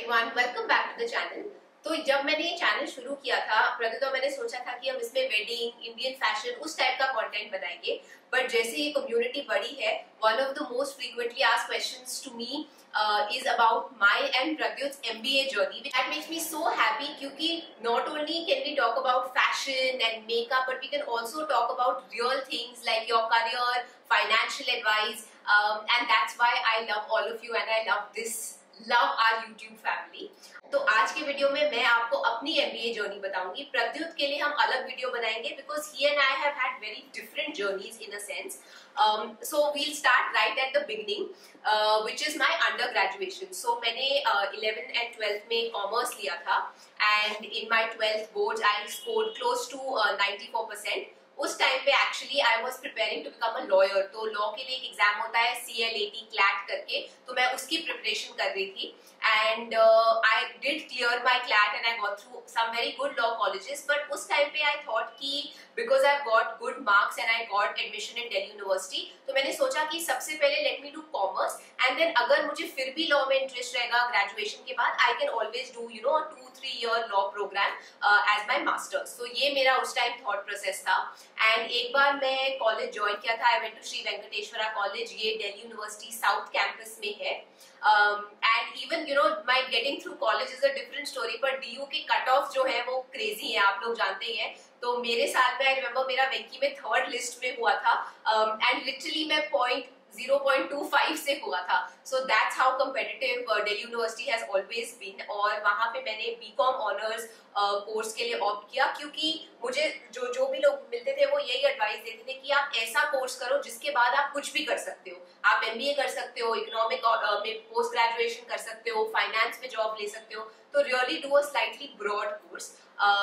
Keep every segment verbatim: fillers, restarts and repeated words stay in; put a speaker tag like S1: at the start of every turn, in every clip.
S1: Everyone, welcome back to the channel. तो जब मैंने ये चैनल शुरू किया था प्रति तो मैंने सोचा था कि हम इसमें वेडिंग, इंडियन फैशन, उस टाइप का कंटेंट बनाएंगे। बट जैसे ये कम्युनिटी बड़ी है, one of the most frequently asked questions to me is about my and Pradyut's M B A journey. That makes me so happy क्योंकि not only can we talk about fashion and makeup, but we can also talk about real things like your career, financial advice, um, and that's why I love all of you and I love this. Love our YouTube family. तो आज के video में मैं आपको अपनी M B A journey बताऊंगी। प्रद्युत के लिए हम अलग वीडियो बनाएंगे because he and I have had very different journeys in a sense. So we'll start right at the beginning, which is my under graduation. सो मैंने इलेवेंथ एंड ट्वेल्थ में commerce लिया था and in my twelfth boards I scored close to ninety four percent. उस time पे actually I was preparing to become a lawyer. तो law के लिए एक एग्जाम होता है C L A T CLAT करके, तो मैं उसकी प्रिपरेशन कर रही थी and I did clear my CLAT and I got through some very good law colleges. But उस टाइम पे आई थॉट कि because I got good marks and I got admission in Delhi university, तो मैंने सोचा कि सबसे पहले let me do commerce and then अगर मुझे फिर भी लॉ में इंटरेस्ट रहेगा ग्रेजुएशन के बाद, I can always do you know two three year law program as my masters. तो ये मेरा उस टाइम थॉट प्रोसेस था। एंड एक बार मैं कॉलेज ज्वाइन किया था, I went to Shri Venkateswara college, ये दिल्ली यूनिवर्सिटी साउथ कैंपस में है। And even you know my getting through college is a different story, पर डी यू के कट ऑफ जो है वो क्रेजी है, आप लोग जानते ही हैं। तो मेरे साल में आई रिमेम्बर मेरा वेंकी में थर्ड लिस्ट में हुआ था एंड लिटरली मैं point zero point two five से हुआ था। So that's how competitive Delhi university has always been. और वहां पे मैंने बीकॉम ऑनर्स कोर्स के लिए ऑप्ट किया क्योंकि मुझे जो जो भी लोग मिलते थे वो यही एडवाइस देते थे कि आप ऐसा कोर्स करो जिसके बाद आप कुछ भी कर सकते हो। आप एम बी ए कर सकते हो, इकोनॉमिक में पोस्ट ग्रेजुएशन कर सकते हो, फाइनेंस में जॉब ले सकते हो। तो really do a slightly broad course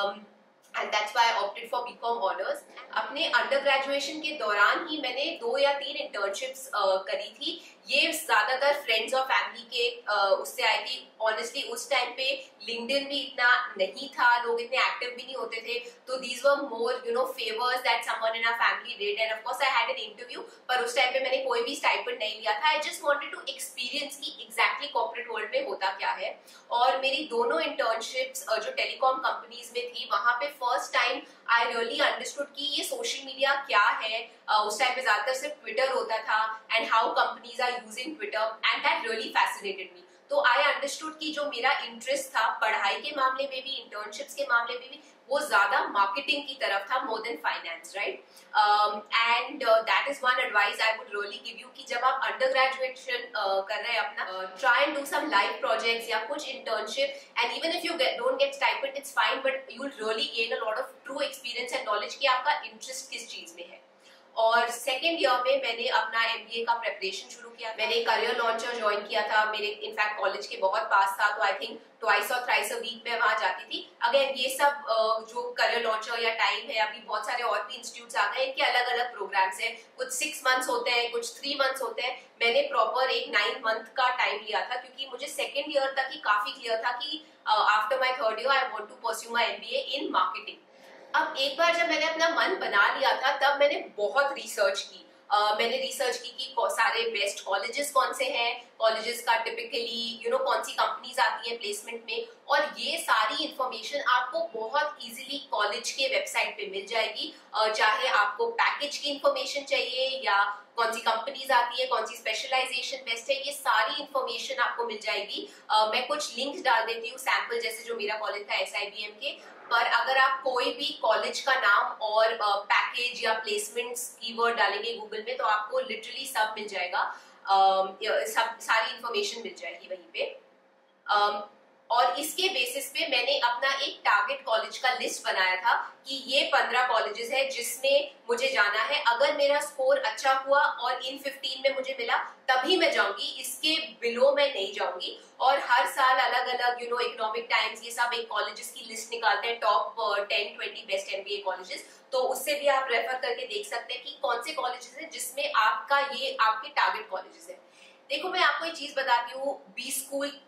S1: and that's why I opted for B Com honors. अपने अंडर ग्रेजुएशन के दौरान ही मैंने दो या तीन इंटर्नशिप्स uh, करी थी। ये ज्यादातर फ्रेंड्स और फैमिली के uh, उससे आई थी। ऑनेस्टली उस टाइम पे लिंक्डइन भी इतना नहीं था, लोग इतने एक्टिव भी नहीं होते थे, तो these were more you know favours that someone in our family did and of course I had an interview. पर उस टाइम पे मैंने कोई भी स्टाइपेंड नहीं लिया था। I just wanted to experience की एग्जैक्टली कॉर्पोरेट वर्ल्ड में होता क्या है। और मेरी दोनों इंटर्नशिप्स uh, जो टेलीकॉम कंपनीज में थी, वहां पे first time I really understood कि ये सोशल मीडिया क्या है। uh, उस टाइम पे ज्यादातर सिर्फ ट्विटर होता था and how companies are using Twitter and that really fascinated me. तो आई अंडरस्टूड कि जो मेरा इंटरेस्ट था पढ़ाई के मामले में भी, इंटर्नशिप्स के मामले में भी, वो ज्यादा मार्केटिंग की तरफ था more than finance, right. And that is one advice I would really give you कि जब आप अंडर ग्रेजुएशन uh, कर रहे हैं अपना, try and do some live projects या कुछ internship and even if you don't get stipend it's fine, but you will really gain a lot of true experience and knowledge कि आपका interest किस चीज में है। और सेकेंड ईयर में मैंने अपना एम बी ए का प्रेपरेशन शुरू किया। मैंने करियर लॉन्चर ज्वाइन किया था, मेरे इनफैक्ट कॉलेज के बहुत पास था, तो आई थिंक ट्वाइस और थ्राइस अ वीक में वहां जाती थी। अगेन ये सब जो करियर लॉन्चर या टाइम है, अभी बहुत सारे और भी इंस्टीट्यूट्स आ गए, इनके अलग अलग प्रोग्राम्स हैं। कुछ सिक्स मंथ्स होते हैं, कुछ थ्री मंथ्स होते हैं। मैंने प्रॉपर एक नाइन मंथ का टाइम लिया था क्योंकि मुझे सेकेंड ईयर तक ही काफी क्लियर था कि after my third year I want to pursue my M B A in marketing. अब एक बार जब मैंने अपना मन बना लिया था तब मैंने बहुत रिसर्च की। Uh, मैंने रिसर्च की कि सारे बेस्ट कॉलेजेस कौन से हैं, कॉलेजेस का टिपिकली यू नो कौन सी कंपनीज आती हैं प्लेसमेंट में, और ये सारी इंफॉर्मेशन आपको बहुत इजीली कॉलेज के वेबसाइट पे मिल जाएगी। uh, चाहे आपको पैकेज की इंफॉर्मेशन चाहिए या कौन सी कंपनीज आती है, कौन सी स्पेशलाइजेशन बेस्ट है, ये सारी इंफॉर्मेशन आपको मिल जाएगी। uh, मैं कुछ लिंक्स डाल देती हूँ सैंपल, जैसे जो मेरा कॉलेज था एस आई बी एम के। पर अगर आप कोई भी कॉलेज का नाम और पैकेज या प्लेसमेंट्स कीवर्ड डालेंगे गूगल में तो आपको लिटरली सब मिल जाएगा, सब सारी इंफॉर्मेशन मिल जाएगी वहीं पे। um, और इसके बेसिस पे मैंने अपना एक टारगेट कॉलेज का लिस्ट बनाया था कि ये पंद्रह कॉलेजेस है जिसमें मुझे जाना है। अगर मेरा स्कोर अच्छा हुआ और इन फिफ्टीन में मुझे मिला तभी मैं जाऊंगी, इसके बिलो मैं नहीं जाऊंगी। और हर साल अलग अलग यू नो इकोनॉमिक टाइम्स ये सब एक कॉलेजेस की लिस्ट निकालते हैं, top ten twenty best M B A colleges. तो उससे भी आप रेफर करके देख सकते हैं कि कौन से कॉलेजेस हैं जिसमें आपका ये आपके टारगेट कॉलेजेस है। देखो मैं आपको एक चीज बताती हूँ, बी स्कूल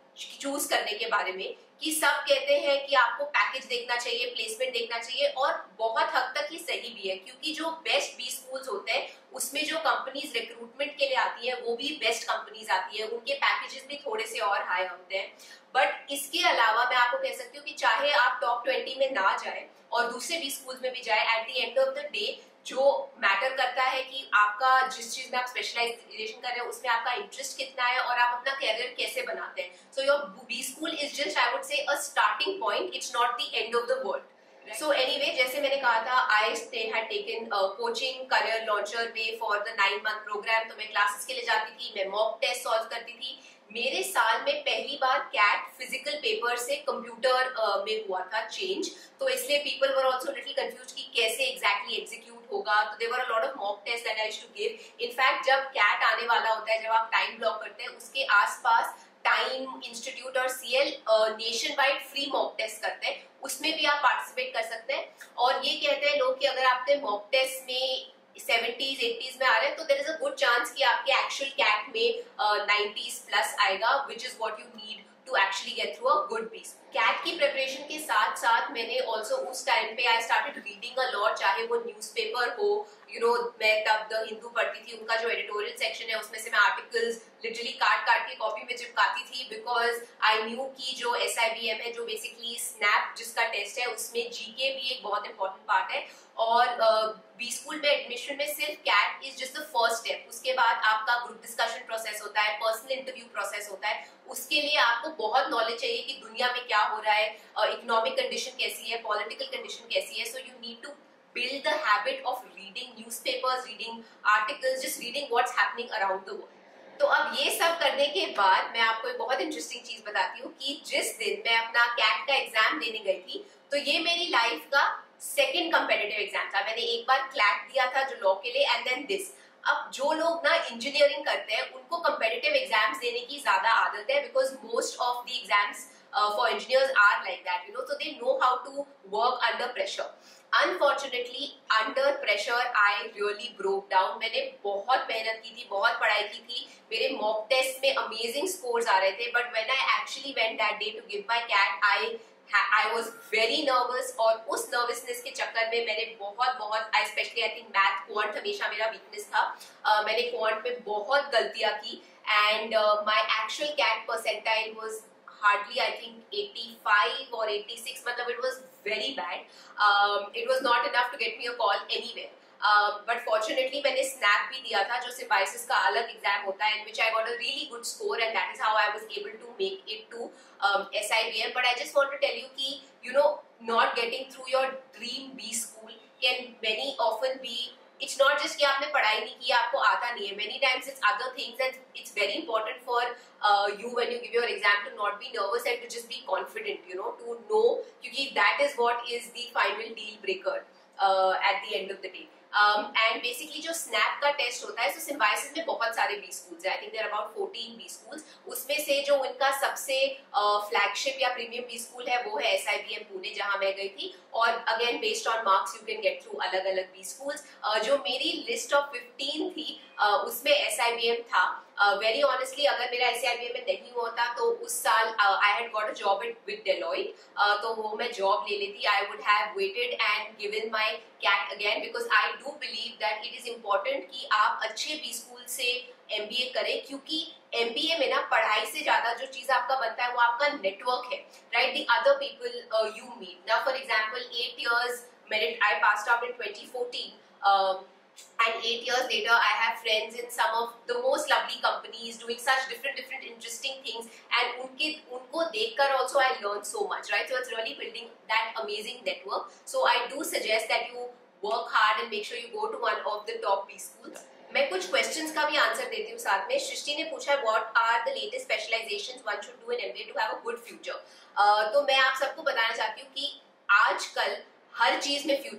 S1: चूज करने के बारे में कि सब कहते हैं कि आपको पैकेज देखना चाहिए, प्लेसमेंट देखना चाहिए, और बहुत हद तक ये सही भी है क्योंकि जो बेस्ट बी स्कूल्स होते हैं उसमें जो कंपनीज रिक्रूटमेंट के लिए आती है वो भी बेस्ट कंपनीज आती है, उनके पैकेजेस भी थोड़े से और हाई होते हैं। बट इसके अलावा मैं आपको कह सकती हूँ कि चाहे आप टॉप ट्वेंटी में ना जाए और दूसरे बी स्कूल में भी जाए, at the end of the day जो मैटर करता है कि आपका जिस चीज में आप स्पेशलाइजेशन कर रहे हैं उसमें आपका इंटरेस्ट कितना है और आप अपना कैरियर कैसे बनाते हैं। So your B school is just, I would say, a starting point, it's not the end of the world. So anyway, जैसे मैंने कहा था, I had taken coaching Career Launcher way for the nine month program. तो मैं classes के लिए जाती थी, मैं मॉक टेस्ट सॉल्व करती थी। मेरे साल में पहली बार कैट फिजिकल पेपर से कंप्यूटर uh, में हुआ था चेंज, तो इसलिए people were also little confused कि कैसे एग्जैक्टली एग्जीक्यूट होगा। तो there were a lot of mock test that I used to give. In fact जब कैट आने वाला होता है, जब आप टाइम ब्लॉक करते हैं, उसके आसपास टाइम इंस्टीट्यूट और CL nationwide free mock test करते हैं, उसमें भी आप पार्टिसिपेट कर सकते हैं। और ये कहते हैं लोग कि अगर आपके मॉक टेस्ट में सेवेंटीज एटीज में आ रहे हैं तो there is a good chance कि आपके एक्चुअल कैट में नाइंटीज प्लस आएगा, which is what you need to actually get through a good piece. CAT की प्रिपरेशन के साथ साथ मैंने ऑल्सो उस टाइम पे I started reading a lot, चाहे वो न्यूज़पेपर हो, यू नो मैं तब द हिंदू पढ़ती थी, उनका जो एडिटोरियल सेक्शन है उसमें से मैं आर्टिकल्स लिटरली काट काट के कॉपी में चिपकाती थी, बिकॉज आई न्यू कि जो एस आई बी एम है, जो बेसिकली स्नैप जिसका टेस्ट है, उसमें जीके भी एक बहुत इंपॉर्टेंट पार्ट है। और बी स्कूल में एडमिशन में सिर्फ CAT is just the first step. उसके बाद आपका ग्रुप डिस्कशन प्रोसेस होता है, पर्सनल इंटरव्यू प्रोसेस होता है। उसके लिए आपको बहुत नॉलेज चाहिए कि दुनिया में क्या हो रहा है, इकोनॉमिक uh, कंडीशन कैसी है, पॉलिटिकल कंडीशन कैसी है। So you need to build the habit of reading newspapers, reading articles, just reading what's happening around the world. तो अब ये सब करने के बाद मैं आपको एक बहुत इंटरेस्टिंग चीज बताती हूँ कि जिस दिन मैं अपना कैट का एग्जाम देने गई थी, तो ये मेरी लाइफ का सेकंड कंपेटिटिव एग्जाम था। मैंने एक बार क्लैट दिया था जो लॉ के लिए, एंड देन दिस। अब जो लोग ना इंजीनियरिंग करते हैं उनको कंपेटिटिव एग्जाम्स देने की ज्यादा आदत है, because most of the exams for engineers are like that, you know, so they know how to work under pressure. Unfortunately, under pressure, I really broke down. मैंने बहुत मेहनत की थी, बहुत पढ़ाई की थी, मेरे मॉक टेस्ट में अमेजिंग स्कोर्स आ रहे थे, but when I actually went that day to give my cat, I I was very nervous, और उस नर्वसनेस के चक्कर में मैंने बहुत बहुत I especially I think math, quant हमेशा मेरा वीकनेस था, uh, मैंने quant में बहुत गलतियां की, and uh, my actual cat percentile was hardly I think eighty-five or eighty-six, मतलब it was very bad. Um, it was not enough to get me a call anywhere. Uh, but fortunately मैंने SNAP भी दिया था, जो symbiosis का अलग exam होता है, in which I got a really good score, and that is how I was able to make it to um, S I B M. But I just want to tell you कि you know not getting through your dream B school can very often be, it's not just कि आपने पढ़ाई नहीं की, आपको आता नहीं है, many times it's other things, and it's very important for uh, you when you give your exam to not be nervous and to just be confident, you know, to know, क्योंकि that is what is the final deal breaker uh, at the end of the day. And basically जो SNAP का test होता है, तो symbiosis में बहुत सारे B schools हैं, I think there are about fourteen B schools. उसमें से जो उनका सबसे फ्लैगशिप uh, या प्रीमियम बी स्कूल है वो है S I B M Pune, जहां मैं गई थी। और again based on marks you can get through अलग अलग बी स्कूल्स। जो मेरी लिस्ट ऑफ फिफ्टीन थी uh, उसमें एस आई बी एम था। वेरी uh, ऑनेस्टली अगर मेरा एस आई बी एम में नहीं होता तो उस साल I had got a job with Deloitte, तो वो मैं जॉब ले लेती। I would have waited and given my CAT again, because I do believe that it is important कि आप अच्छे बी स्कूल से एम बी ए करें, क्योंकि एम बी ए में ना पढ़ाई से ज्यादा जो चीज आपका बनता है वो आपका नेटवर्क है, right? The other people you meet ना। फॉर एग्जाम्पल एट ईयर्स मैंने I passed out in twenty fourteen, and eight years later I have friends in some of the most lovely companies doing such different different interesting things, and unke unko dekhkar also I learned so much, right? So it's really building that amazing network. So I do suggest that you work hard and make sure you go to one of the top B schools. मैं कुछ questions का भी answer देती हूँ साथ में। सृष्टि ने पूछा है what are the latest specialisations one should do in M B A to have a good future. तो मैं आप सबको बताना चाहती हूँ कि आजकल हर चीज में फ्यूचर है।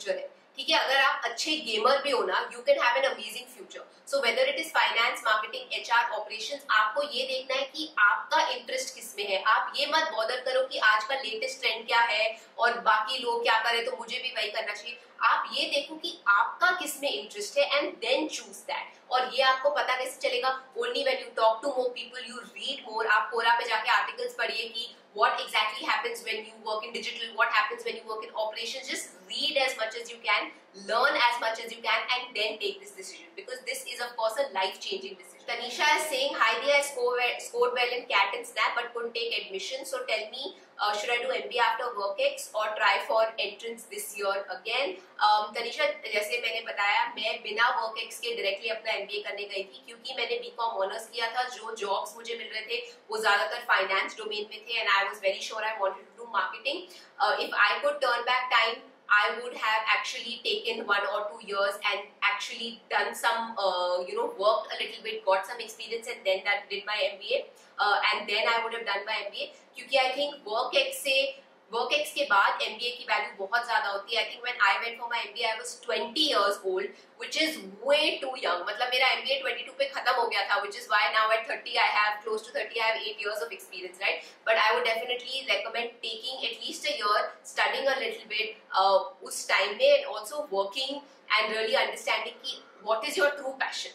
S1: ठीक है, अगर आप अच्छे गेमर भी हो ना, you can have an amazing future. So whether it is finance, marketing, HR, operations, आपको ये देखना है कि आपका इंटरेस्ट किसमें है. आप ये मत बॉदर करो कि आज का लेटेस्ट ट्रेंड क्या है और बाकी लोग क्या करे तो मुझे भी वही करना चाहिए. आप ये देखो कि आपका किसमें इंटरेस्ट है एंड देन चूज दैट. और ये आपको पता कैसे चलेगा? Only when you talk to more people, you read more. आप कोरा पे जाके आर्टिकल्स पढ़िए कि what exactly happens when you work in digital, what happens when you work in operations. Just read as much as you can, learn as much as you can, and then take this decision, because this is of course a life-changing decision. Tanisha is saying, hi there, I scored, scored well in CAT and SNAP but couldn't take admission. So tell me, uh, should I do M B A after WorkX or try for entrance this year again? Um, Tanisha, जैसे मैंने बताया, मैं बिना WorkX के directly अपना M B A करने गई थी, क्योंकि मैंने B Com ऑनर्स किया था. जो jobs मुझे मिल रहे थे वो ज्यादातर finance domain में थे, and I was very sure I wanted to do marketing. Uh, if I could turn back time, I would have actually taken one or two years and actually done some, uh, you know, worked a little bit, got some experience, and then that did my M B A. Uh, and then I would have done my M B A. क्योंकि I think WorkX से WorkX के बाद M B A की value बहुत ज्यादा होती है. I think when I went for my M B A, I was twenty years old, which is way too young. मतलब मेरा M B A twenty-two पे खत्म हो गया था, which is why now at thirty I have close to thirty I have eight years of experience, right? But I would definitely recommend taking at least a year, studying a little bit uh, उस time में, and also working and really understanding कि what is your true passion.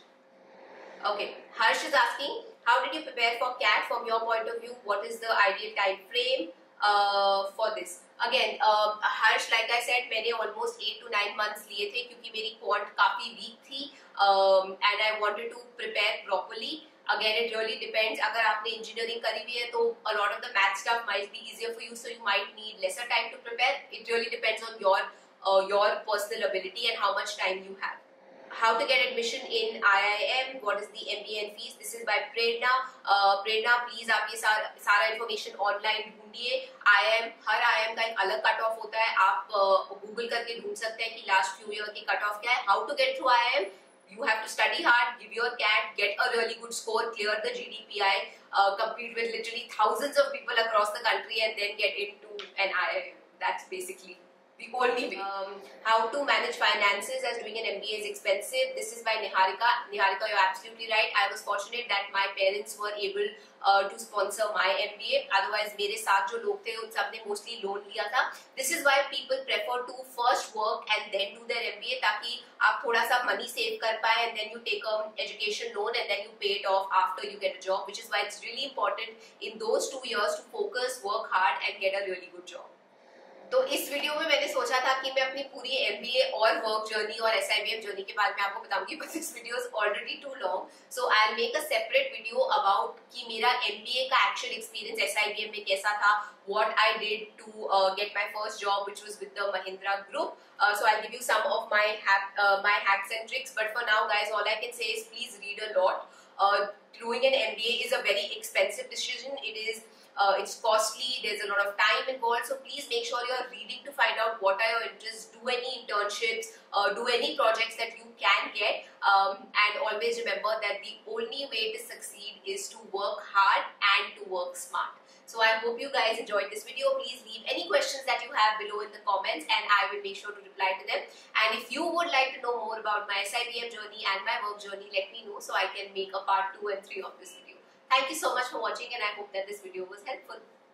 S1: Okay, Harsh is asking, how did you prepare for CAT from your point of view? What is the ideal time frame uh, for this? Again, uh, Harsh, like I said, मैंने almost eight to nine months लिए थे क्योंकि मेरी quant काफी weak थी, um, and I wanted to prepare properly. Again, it really depends. अगर आपने engineering करी हुई है तो a lot of the math stuff might be easier for you, so you might need lesser time to prepare. It really depends on your uh, your personal ability and how much time you have. How to get admission in I I M, what is the M B A and fees? This is by Prerna. Uh, Prerna, please आप ये सारा सारा information online ढूंढिए. I I M, her I I M का एक अलग cut off होता है. आप गूगल uh, करके ढूंढ सकते हैं कि लास्ट फ्यू ईयर की कट ऑफ क्या है. How to get through I I M? You have to study hard, give your CAT, get a really good score, clear the G D P I, uh, compete with literally thousands of people across the country, and then get into an I I M. That's basically the only way. Um, how to manage finances as doing an M B A is expensive. This is by Niharika. Niharika, you're absolutely right. I was fortunate that my parents were able uh, to sponsor my M B A. Otherwise, मेरे साथ जो लोग थे उन सब ने mostly loan लिया था. This is why people prefer to first work and then do their M B A, ताकि आप थोड़ा सा money save कर पाए, and then you take a education loan and then you pay it off after you get a job. Which is why it's really important in those two years to focus, work hard, and get a really good job. तो इस video में मैंने सोचा था कि मैं अपनी पूरी एमबीए और वर्क जर्नी और एसआईबीएम जर्नी के बारे में आपको बताऊंगी, but this video is already too long, so I will make a separate video about कि मेरा एमबीए का एक्चुअल एक्सपीरियंस एसआईबीएम में कैसा था, what I did to get my first job which was with the Mahindra group. So I'll give you some of my hack, uh, my hacks and tricks. But for now, guys, all I can say is please read a lot. Uh, doing an M B A is a very expensive decision. It is. Uh, it's costly, there's a lot of time involved, so please make sure you're reading to find out what are your interests, do any internships, uh, do any projects that you can get, um, and always remember that the only way to succeed is to work hard and to work smart. So I hope you guys enjoyed this video. Please leave any questions that you have below in the comments and I will make sure to reply to them. And if you would like to know more about my S I B M journey and my work journey, let me know so I can make a part two and three of this video. Thank you so much for watching and I hope that this video was helpful.